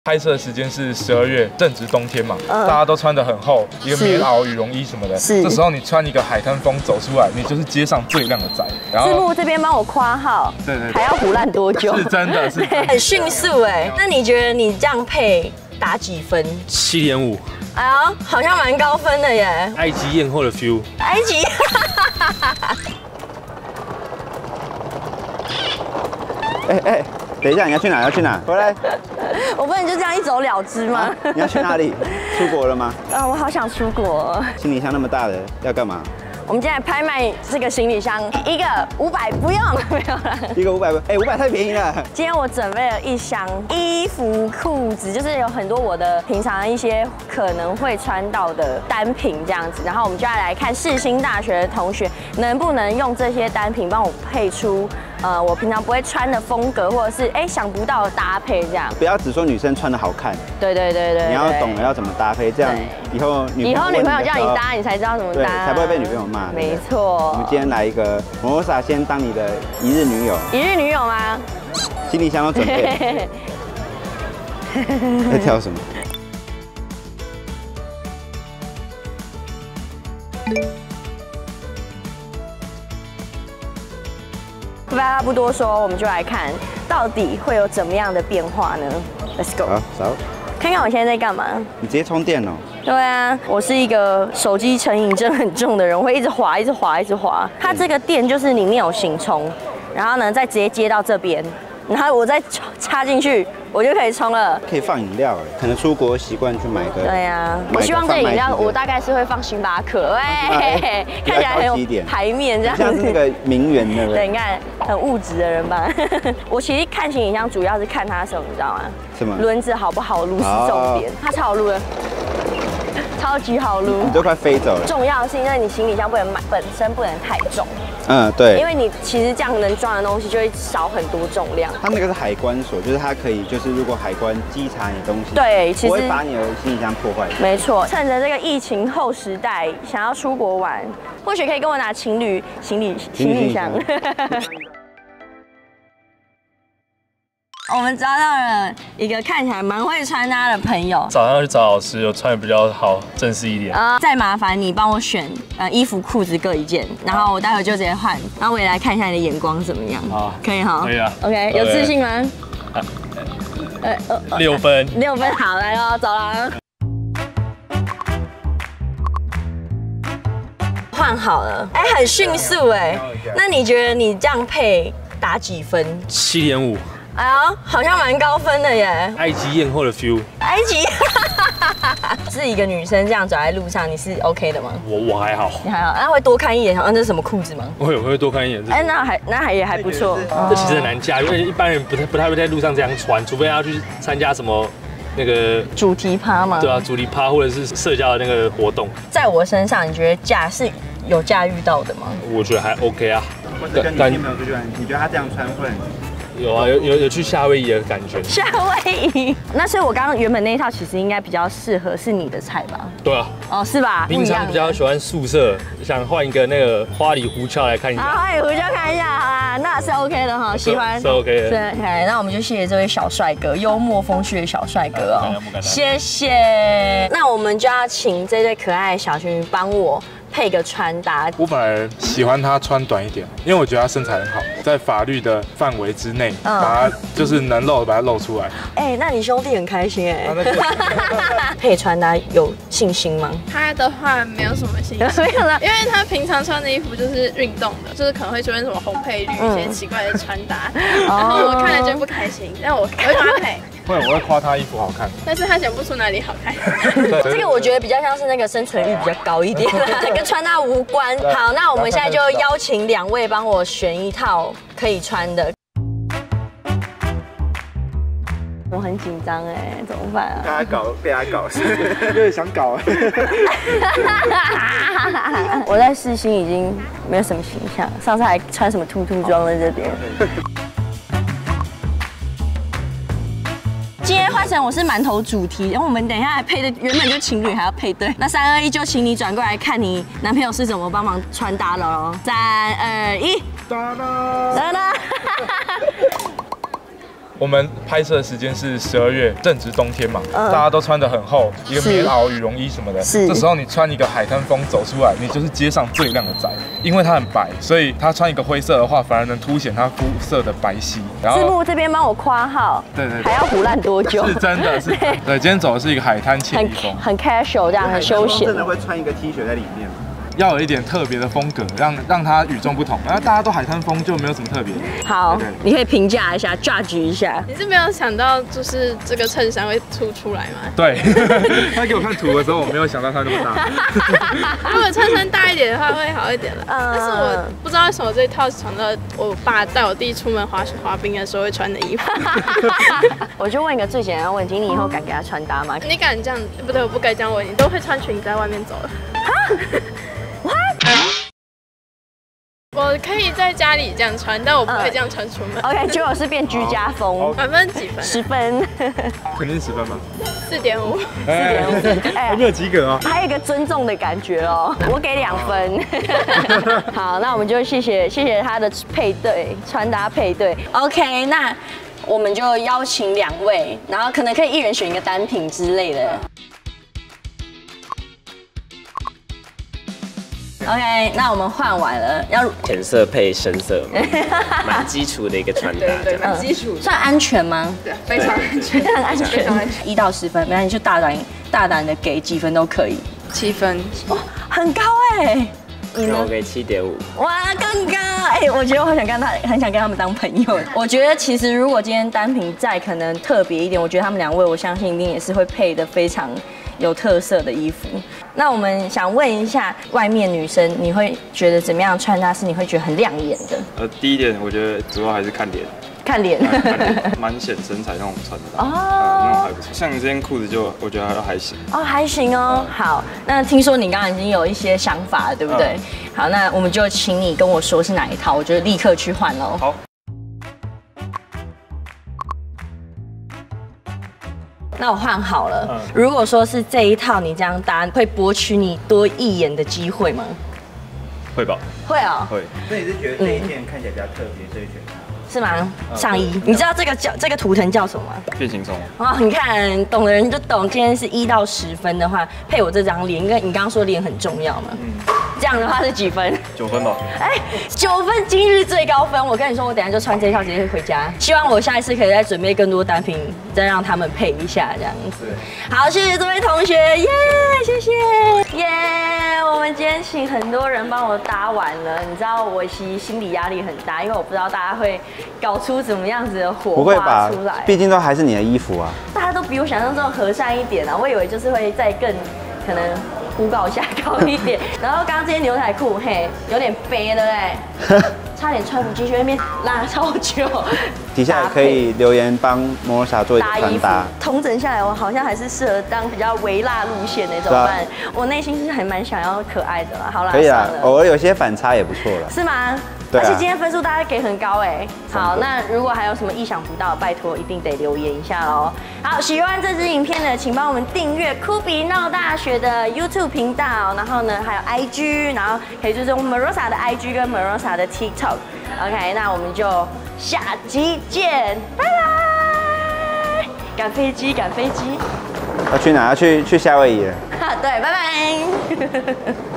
拍摄时间是12月，正值冬天嘛，大家都穿得很厚，一个棉袄、羽绒衣什么的。这时候你穿一个海滩风走出来，你就是街上最亮的仔。然后字幕这边帮我括号，对，还要胡乱多久？ 是真的，是很迅速哎。那你觉得你这样配打几分 ？7.5。 哎呦，好像蛮高分的耶。 埃及艳后的 feel。 埃及。 哎，等一下，你要去哪？要去哪？回来。 我不能就这样一走了之吗？ 你要去哪里？出国了吗？ 我好想出国。 行李箱那么大的，要干嘛？ 我们今天来拍卖这个行李箱，一个500，不用，没有啦。 一个500，哎，500太便宜了。 今天我准备了一箱衣服、裤子，就是有很多我的平常一些可能会穿到的单品这样子。然后我们就要来看世新大学的同学能不能用这些单品帮我配出我平常不会穿的风格，或者是想不到的搭配这样。 不要只说女生穿的好看， 对，你要懂得要怎么搭配，这样以后女朋友叫你搭， 你才知道怎么搭， 才不会被女朋友骂。 没错。 我们今天来一个摩萨先当你的一日女友。 一日女友吗？ 行李箱都准备。在跳什么？ 废话不多说，我们就来看到底会有怎么样的变化呢 ？Let's go。 好，走。 看看我现在在干嘛？ 你直接充电哦。 对啊，我是一个手机成瘾症很重的人，我会一直滑。它这个电就是里面有行充，然后呢再直接接到这边，然后我再插进去，我就可以充了。 可以放饮料哎，可能出国习惯去买个。 对啊，我希望这饮料我大概是会放星巴克，哎，看起来很有牌面这样子。 像是那个名媛的。 对，你看很物质的人吧。我其实看行李箱主要是看它什么，你知道吗？ 什么？ 轮子好不好撸是重点，它超好撸的。超级好撸， 你都快飞走了。 重要是因为你行李箱本身不能太重。 对。 因为你其实这样能装的东西就会少很多重量。 它那个是海关锁，就是它可以，就是如果海关稽查你的东西， 对，其实不会把你的行李箱破坏。 没错，趁着这个疫情后时代，想要出国玩，或许可以跟我拿情侣行李箱。我们找到了一个看起来蛮会穿搭的朋友。 早上去找老师，有穿的比较好，正式一点。 再麻烦你帮我选衣服、裤子各一件，然后我待会就直接换。然后我也来看一下你的眼光怎么样。 好， 可以哈。 可以啊。 OK， 有自信吗 ？6分。 6分，好，来喽，走了。换好了，很迅速哎。那你觉得你这样配打几分 ？7.5。 哎呦，好像蛮高分的耶！ 埃及艳后的 feel。 埃及，是一个女生这样走在路上，你是 OK 的吗？ 我还好。 你还好，那会多看一眼，想这是什么裤子吗？ 我会多看一眼。 那也还不错。 这其实很难驾驭，因为一般人不太会在路上这样穿，除非要去参加什么那个主题趴吗？ 对啊，主题趴或者是社交的那个活动。 在我身上，你觉得是有驾驭到的吗？ 我觉得还 OK 啊。 跟你女朋友出去玩，你觉得她这样穿会？ 有啊，有去夏威夷的感觉。 夏威夷，那所以我刚刚原本那一套其实应该比较适合是你的菜吧？ 对啊。 哦，是吧？ 平常比较喜欢素色，想换一个那个花里胡哨来看一下。 花里胡哨看一下，好啦，那是 OK 的哈，喜欢是 OK 的。 对，那我们就谢谢这位小帅哥，幽默风趣的小帅哥哦，谢谢。那我们就要请这对可爱的小情侣帮我配个穿搭。 我本来喜欢他穿短一点，因为我觉得他身材很好，在法律的范围之内，把他就是能露把它露出来。 那你兄弟很开心哎。配穿搭有信心吗？ 他的话没有什么信心，因为他平常穿的衣服就是运动的，就是可能会出现什么红配绿一些奇怪的穿搭，然后我看了就不开心，但我会帮他配。 我会夸他衣服好看， 但是他想不出哪里好看。 这个我觉得比较像是那个生存欲比较高一点，跟穿搭无关。好，那我们现在就邀请2位帮我选一套可以穿的。 我很紧张怎么办啊？ 被他搞，有点想搞。 我在世新已经没有什么形象，上次还穿什么兔兔装在这边。今天换成我是馒头主题，然后我们等一下还配的原本就情侣还要配对，那3、2、1就请你转过来看你男朋友是怎么帮忙穿搭了哦。3、2、1，哒哒哒哒。 我们拍摄的时间是12月，正值冬天嘛，大家都穿得很厚，一个棉袄、羽绒衣什么的。这时候你穿一个海滩风走出来，你就是街上最亮的仔。因为它很白，所以它穿一个灰色的话，反而能凸显它肤色的白皙。然后字幕这边帮我括号， 对， 还要胡乱多久？ 是真的，是。对，今天走的是一个海滩惬意风， 很 casual 这样，很休闲。 真的会穿一个 T 恤在里面吗？ 要有一点特别的风格，让它与众不同。然后大家都海滩风，就没有什么特别。 好，你可以评价一下 ，judge 一下。 你是没有想到，就是这个衬衫会凸出来吗？ 对，他给我看图的时候，我没有想到它那么大。 如果衬衫大一点的话，会好一点了。但是我不知道为什么这一套是穿到我爸带我弟出门滑冰的时候会穿的衣服。 我就问一个最简单的问题：你以后敢给他穿搭吗？ 你敢这样？不对，我不该这样问你。都会穿裙子在外面走了。我可以在家里这样穿，但我不会这样穿出门。 OK， 结果是变居家风。 满分几分 ？10分。 肯定10分吧。 4.5。 4.5。 还没有及格哦。 还有一个尊重的感觉哦，我给2分。好，那我们就谢谢他的配对，穿搭配对。OK， 那我们就邀请2位，然后可能可以一人选一个单品之类的。OK， 那我们换完了，要浅色配深色，蛮基础的一个穿搭， 对，蛮基础。 算安全吗？ 对，非常安全， 很安全。1到10分，没关系，就大胆的给几分都可以。 7分， 哇，很高哎。 那我给7.5。 哇，更高！我觉得我很想跟他们当朋友。我觉得其实如果今天单品再可能特别一点，我觉得他们2位，我相信一定也是会配的非常有特色的衣服。那我们想问一下，外面女生你会觉得怎么样穿搭是你会觉得很亮眼的？ 第一点，我觉得主要还是看脸。 看脸， 蛮显身材那种穿搭哦，那种还不错。像你这件裤子就我觉得还行哦，还行哦。好，那听说你刚刚已经有一些想法了，对不对？好，那我们就请你跟我说是哪一套，我就立刻去换喽。 好。 那我换好了。如果说是这一套你这样搭，会博取你多一眼的机会吗？ 会吧。 会哦。 会。 所以你是觉得这一件看起来比较特别，所以选它？ 是吗？上衣，你知道这个图腾叫什么吗？ 变形虫。 哦，你看，懂的人就懂。今天是1到10分的话，配我这张脸，因为你刚刚说脸很重要嘛。这样的话是几分 ？9分吧。 9分，今日最高分。我跟你说，我等一下就穿这一套直接回家。希望我下一次可以再准备更多单品，再让他们配一下这样子。好，谢谢这位同学，耶，谢谢，耶。我们今天请很多人帮我搭完了，你知道我其实心理压力很大，因为我不知道大家会搞出怎么样子的火花出来。 毕竟都还是你的衣服啊。大家都比我想象中和善一点啊，我以为就是会再更可能忽高下高一点。然后刚刚这件牛仔裤，嘿，有点背，对不对？差点穿不进去，那边拉超久。 底下可以留言帮摩莎做一个穿搭。 统整下来，我好像还是适合当比较微辣路线的，怎么办？我内心是还蛮想要可爱的啦。好啦， 可以啦，偶尔有些反差也不错啦。 是吗？而且今天分数大家给很高哎。好，那如果还有什么意想不到，拜托一定得留言一下喽。好，喜欢这支影片的，请帮我们订阅酷比闹大学的 YouTube 频道，然后呢还有 IG， 然后可以追踪 Marosa 的 IG 跟 Marosa 的 TikTok。OK， 那我们就下集见，拜拜。赶飞机，赶飞机。 要去哪？要去夏威夷了。 对，拜拜。